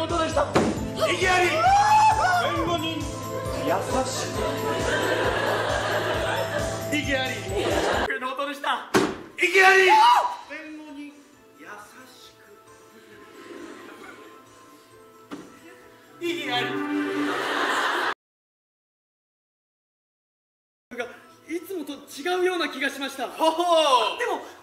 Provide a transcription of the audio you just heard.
音でした。 異議あり。 弁護人優しく。異議あり。僕の音でした。 異議あり。 弁護人優しく。異議あり。がいつもと違うような気がしました。 ほほー。 でも